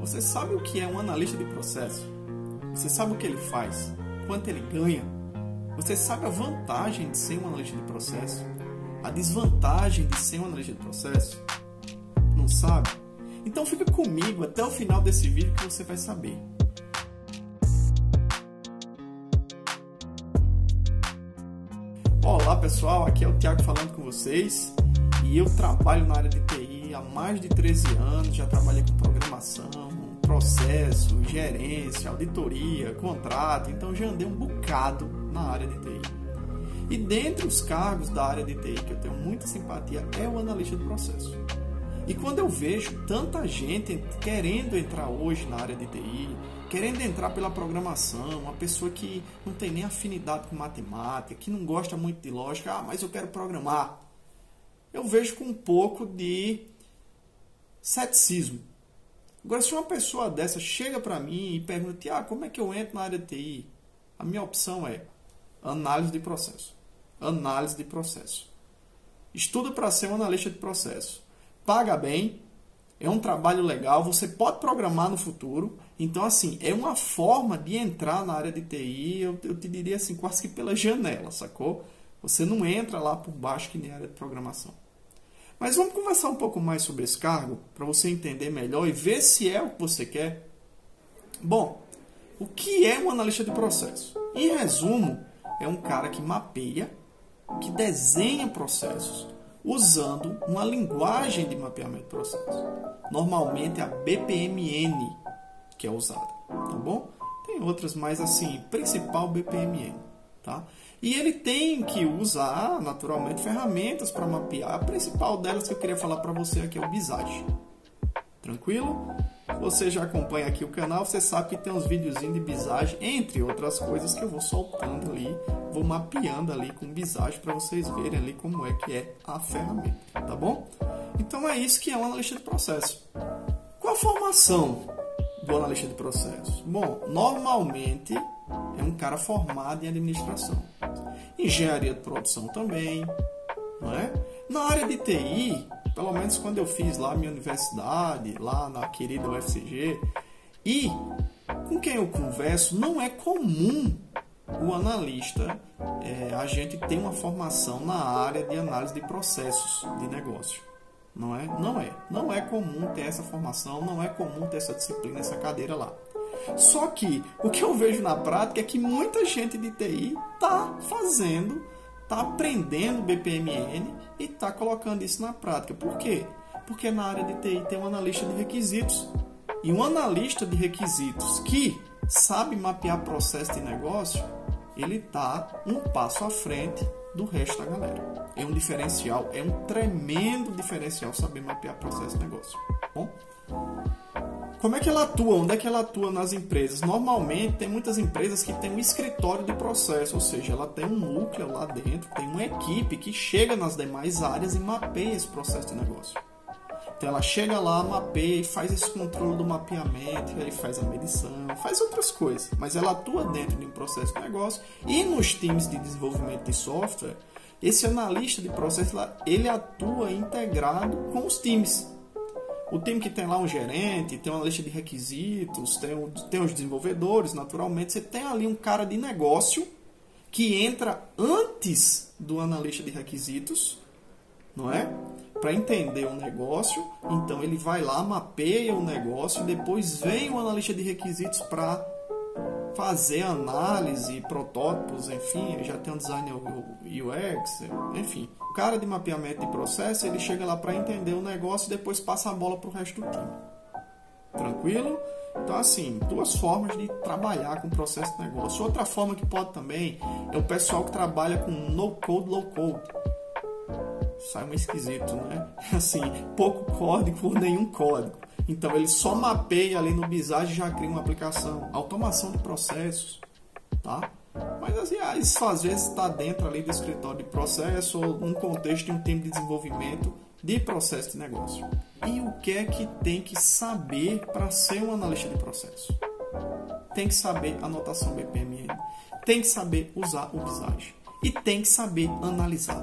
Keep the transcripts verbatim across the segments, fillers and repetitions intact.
Você sabe o que é um analista de processo? Você sabe o que ele faz? Quanto ele ganha? Você sabe a vantagem de ser um analista de processo? A desvantagem de ser um analista de processo? Não sabe? Então fica comigo até o final desse vídeo que você vai saber. Olá pessoal, aqui é o Thiago falando com vocês e eu trabalho na área de T I há mais de treze anos, já trabalhei com programação, processo, gerência, auditoria, contrato, então já andei um bocado na área de T I. E dentre os cargos da área de T I que eu tenho muita simpatia é o analista de processo. E quando eu vejo tanta gente querendo entrar hoje na área de T I, querendo entrar pela programação, uma pessoa que não tem nem afinidade com matemática, que não gosta muito de lógica, ah, mas eu quero programar. Eu vejo com um pouco de ceticismo. Agora, se uma pessoa dessa chega para mim e pergunta, ah, como é que eu entro na área de T I? A minha opção é análise de processo. Análise de processo. Estuda para ser um analista de processo. Paga bem, é um trabalho legal, você pode programar no futuro. Então, assim, é uma forma de entrar na área de T I, eu, eu te diria assim, quase que pela janela, sacou? Você não entra lá por baixo que nem área de programação. Mas vamos conversar um pouco mais sobre esse cargo, para você entender melhor e ver se é o que você quer. Bom, o que é um analista de processo? Em resumo, é um cara que mapeia, que desenha processos, usando uma linguagem de mapeamento de processos. Normalmente a B P M N que é usada, tá bom? Tem outras, mas assim, principal B P M N, tá? E ele tem que usar, naturalmente, ferramentas para mapear. A principal delas que eu queria falar para você aqui é o Visage. Tranquilo? Você já acompanha aqui o canal, você sabe que tem uns videozinhos de Visage, entre outras coisas que eu vou soltando ali, vou mapeando ali com Visage para vocês verem ali como é que é a ferramenta, tá bom? Então é isso que é um analista de processo. Qual a formação do analista de processo? Bom, normalmente é um cara formado em administração. Engenharia de produção também, não é? Na área de T I, pelo menos quando eu fiz lá a minha universidade, lá na querida U F C G, e com quem eu converso, não é comum o analista, é, a gente ter uma formação na área de análise de processos de negócio. Não é? Não é. Não é comum ter essa formação, não é comum ter essa disciplina, essa cadeira lá. Só que o que eu vejo na prática é que muita gente de T I está fazendo, está aprendendo B P M N e está colocando isso na prática. Por quê? Porque na área de T I tem um analista de requisitos. E um analista de requisitos que sabe mapear processo de negócio, ele está um passo à frente do resto da galera. É um diferencial, é um tremendo diferencial saber mapear processo de negócio. Bom? Como é que ela atua? Onde é que ela atua nas empresas? Normalmente, tem muitas empresas que têm um escritório de processo, ou seja, ela tem um núcleo lá dentro, tem uma equipe que chega nas demais áreas e mapeia esse processo de negócio. Então, ela chega lá, mapeia e faz esse controle do mapeamento, aí faz a medição, faz outras coisas, mas ela atua dentro de um processo de negócio e nos times de desenvolvimento de software, esse analista de processo, ele atua integrado com os times. O time que tem lá um gerente, tem uma lista de requisitos, tem, o, tem os desenvolvedores, naturalmente. Você tem ali um cara de negócio que entra antes do analista de requisitos, não é? Para entender o negócio. Então, ele vai lá, mapeia o negócio, depois vem o analista de requisitos para fazer análise, protótipos, enfim, já tem um design U X, enfim. O cara de mapeamento de processo, ele chega lá para entender o negócio e depois passa a bola para o resto do time. Tranquilo? Então, assim, duas formas de trabalhar com o processo de negócio. Outra forma que pode também é o pessoal que trabalha com no-code, low-code. Sai meio esquisito, né? Assim, pouco código por nenhum código. Então, ele só mapeia ali no Visage e já cria uma aplicação. Automação de processos, tá? Mas assim, isso às vezes está dentro ali do escritório de processo ou num contexto de um time de desenvolvimento de processo de negócio. E o que é que tem que saber para ser um analista de processo? Tem que saber anotação B P M N, tem que saber usar o Visage e tem que saber analisar.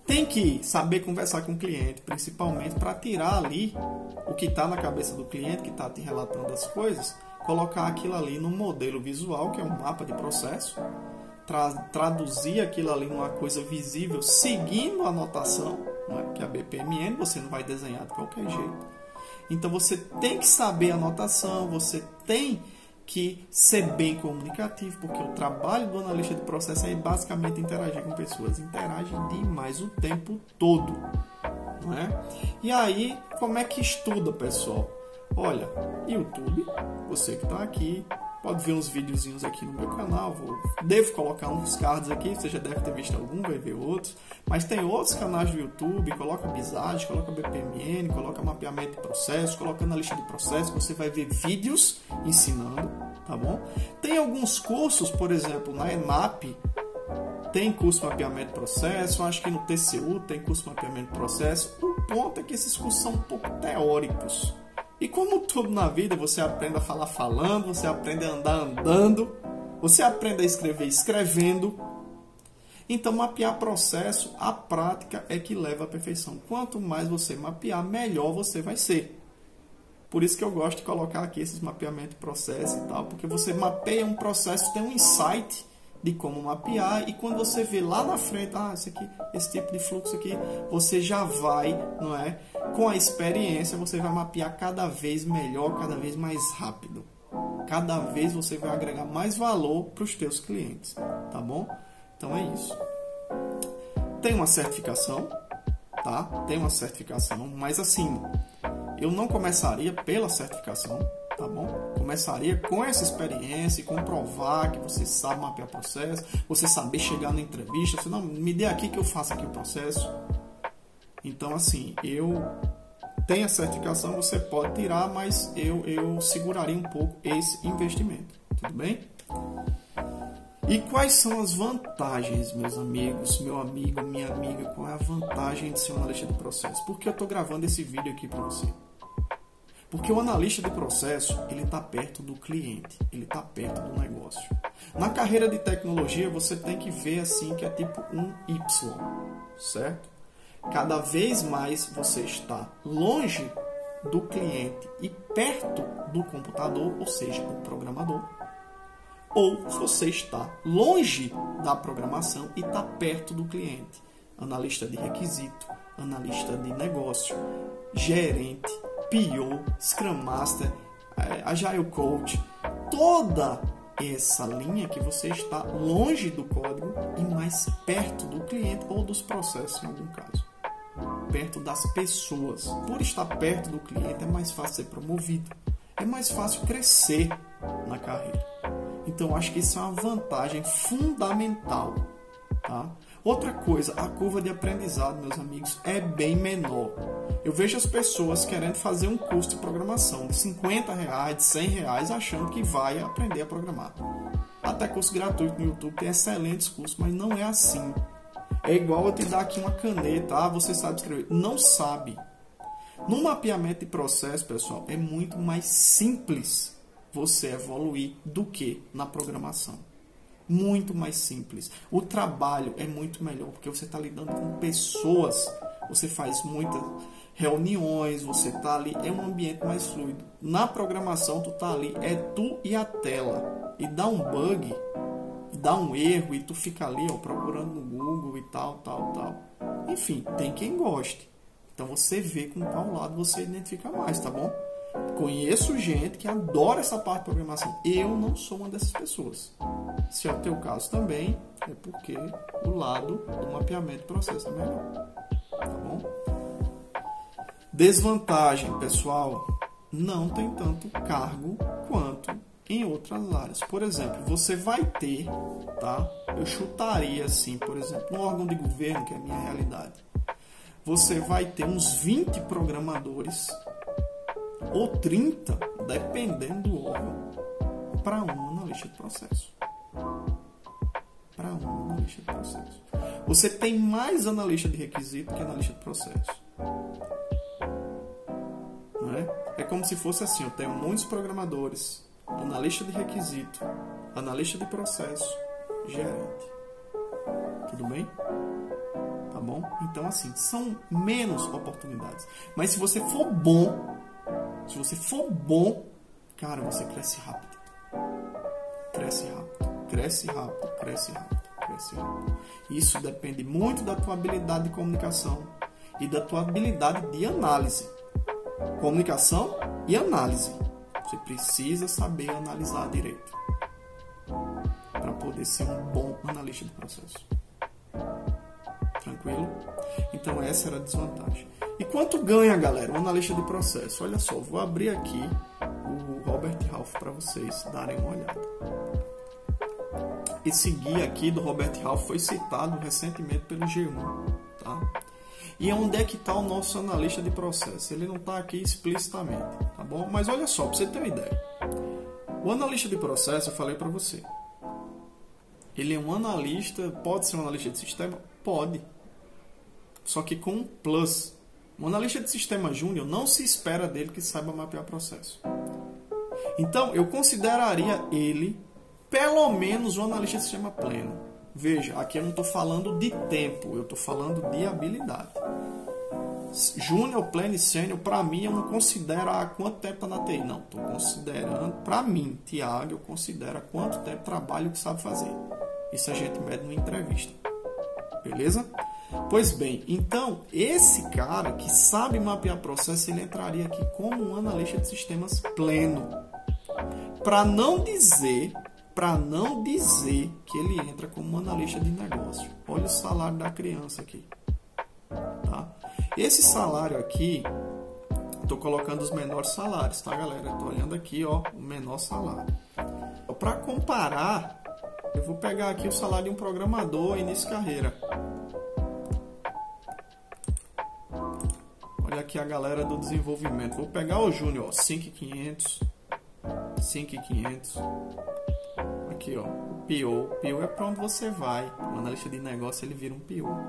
tem que saber conversar com o cliente, principalmente para tirar ali o que está na cabeça do cliente, que está te relatando as coisas, colocar aquilo ali num modelo visual, que é um mapa de processo, tra traduzir aquilo ali numa coisa visível, seguindo a anotação, né, que é a B P M N, você não vai desenhar de qualquer jeito. Então você tem que saber a anotação, você tem que ser bem comunicativo, porque o trabalho do analista de processo é basicamente interagir com pessoas. Interage demais o tempo todo. Não é? E aí, como é que estuda, pessoal? Olha, YouTube, você que está aqui, pode ver uns videozinhos aqui no meu canal. Vou, devo colocar uns cards aqui, você já deve ter visto algum, vai ver outros. Mas tem outros canais do YouTube, coloca Bizage, coloca B P M N, coloca mapeamento de processo, coloca analista de processo, você vai ver vídeos ensinando, tá bom? Tem alguns cursos, por exemplo, na ENAP, tem curso de mapeamento de processo, acho que no T C U tem curso de mapeamento de processo. O ponto é que esses cursos são um pouco teóricos. E como tudo na vida, você aprende a falar falando, você aprende a andar andando, você aprende a escrever escrevendo. Então, mapear processo, a prática é que leva à perfeição. Quanto mais você mapear, melhor você vai ser. Por isso que eu gosto de colocar aqui esses mapeamentos de processo e tal, porque você mapeia um processo, tem um insight de como mapear, e quando você vê lá na frente, ah, esse aqui, esse tipo de fluxo aqui, você já vai, não é? Com a experiência, você vai mapear cada vez melhor, cada vez mais rápido. Cada vez você vai agregar mais valor para os teus clientes, tá bom? Então é isso. Tem uma certificação, tá? Tem uma certificação, mas assim, eu não começaria pela certificação, tá bom? Começaria com essa experiência e comprovar que você sabe mapear processo, você saber chegar na entrevista, você não, me dê aqui que eu faço aqui o processo. Então assim, eu tenho a certificação, você pode tirar, mas eu, eu seguraria um pouco esse investimento, tudo bem? E quais são as vantagens, meus amigos, meu amigo, minha amiga, qual é a vantagem de ser um analista de processo? Por que eu estou gravando esse vídeo aqui para você? Porque o analista de processo, ele está perto do cliente, ele está perto do negócio. Na carreira de tecnologia, você tem que ver assim que é tipo um Y, certo? Cada vez mais você está longe do cliente e perto do computador, ou seja, do programador. Ou você está longe da programação e está perto do cliente. Analista de requisito, analista de negócio, gerente, P O, Scrum Master, Agile Coach, toda essa linha que você está longe do código e mais perto do cliente ou dos processos em algum caso. Perto das pessoas. Por estar perto do cliente é mais fácil ser promovido, é mais fácil crescer na carreira. Então, eu acho que isso é uma vantagem fundamental, tá? Outra coisa, a curva de aprendizado, meus amigos, é bem menor. Eu vejo as pessoas querendo fazer um curso de programação de cinquenta reais, de cem reais, achando que vai aprender a programar. Até curso gratuito no YouTube tem excelentes cursos, mas não é assim. É igual eu te dar aqui uma caneta, ah, você sabe escrever. Não sabe. No mapeamento de processo, pessoal, é muito mais simples você evoluir do que na programação. Muito mais simples. O trabalho é muito melhor, porque você está lidando com pessoas, você faz muitas reuniões, você está ali, é um ambiente mais fluido. Na programação, tu está ali, é tu e a tela. E dá um bug, dá um erro, e tu fica ali, ó, procurando no Google e tal, tal, tal. Enfim, tem quem goste. Então você vê com qual lado você identifica mais, tá bom? Conheço gente que adora essa parte de programação. Eu não sou uma dessas pessoas. Se é o teu caso também, é porque o lado do mapeamento de processo é melhor. Tá bom? Desvantagem, pessoal, não tem tanto cargo quanto em outras áreas. Por exemplo, você vai ter, tá? Eu chutaria assim, por exemplo, no órgão de governo, que é a minha realidade, você vai ter uns vinte programadores ou trinta, dependendo do órgão, para um analista de processo. Para um analista de processo. Você tem mais analista de requisito que analista de processo. Não é? É como se fosse assim, eu tenho muitos programadores, analista de requisito, analista de processo, gerente. Tudo bem? tá bom? Então, assim, são menos oportunidades. Mas se você for bom, se você for bom, cara, você cresce rápido. Cresce rápido, cresce rápido, cresce rápido, cresce rápido. Isso depende muito da tua habilidade de comunicação e da tua habilidade de análise. Comunicação e análise. Você precisa saber analisar direito para poder ser um bom analista de processo. Tranquilo? Então essa era a desvantagem. E quanto ganha, galera, um analista de processo? Olha só, vou abrir aqui o Robert Half para vocês darem uma olhada. Esse guia aqui do Robert Half foi citado recentemente pelo G um, tá? E onde é que está o nosso analista de processo? Ele não está aqui explicitamente, tá bom? Mas olha só, para você ter uma ideia. O analista de processo, eu falei para você, ele é um analista, pode ser um analista de sistema? Pode. Só que com um plus. Um analista de sistema júnior não se espera dele que saiba mapear processo. Então, eu consideraria ele pelo menos um analista de sistema pleno. Veja, aqui eu não estou falando de tempo, eu estou falando de habilidade. Júnior, pleno e sênior, para mim, eu não considero há quanto tempo está na T I. Não, estou considerando, para mim, Tiago, eu considero há quanto tempo trabalho que sabe fazer. Isso a gente mede numa entrevista. Beleza? Pois bem, então, esse cara que sabe mapear processo, ele entraria aqui como um analista de sistemas pleno. Para não dizer... Para não dizer que ele entra como um analista de negócio. Olha o salário da criança aqui. Tá? Esse salário aqui, estou colocando os menores salários, tá, galera? Estou olhando aqui, ó, o menor salário. Para comparar, eu vou pegar aqui o salário de um programador início de carreira. Olha aqui a galera do desenvolvimento. Vou pegar o júnior, cinco mil e quinhentos. cinco mil e quinhentos. Aqui, ó, o P O. O P O é para onde você vai. O analista de negócio, ele vira um P O.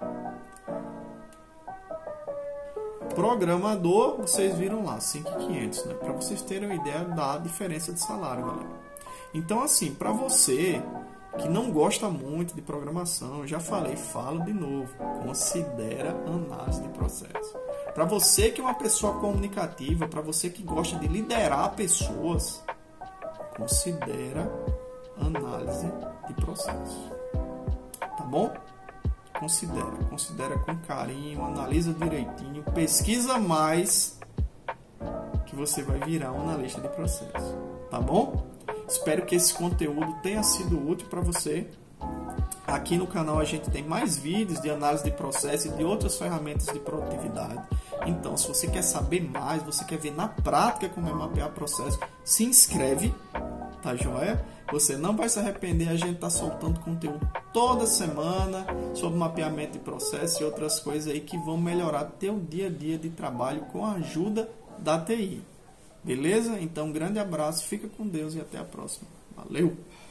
Programador, vocês viram lá, cinco mil e quinhentos, né? Para vocês terem uma ideia da diferença de salário, galera. Então, assim, para você que não gosta muito de programação, já falei, falo de novo, considera análise de processo. Para você que é uma pessoa comunicativa, para você que gosta de liderar pessoas, considera análise de processo. Tá bom? Considera, considera com carinho, analisa direitinho, pesquisa mais, que você vai virar um analista de processo. Tá bom? Espero que esse conteúdo tenha sido útil para você. Aqui no canal a gente tem mais vídeos de análise de processo e de outras ferramentas de produtividade. Então, se você quer saber mais, você quer ver na prática como é mapear processo, se inscreve, tá joia? Você não vai se arrepender, a gente está soltando conteúdo toda semana sobre mapeamento de processo e outras coisas aí que vão melhorar teu dia a dia de trabalho com a ajuda da T I. Beleza? Então, um grande abraço, fica com Deus e até a próxima. Valeu!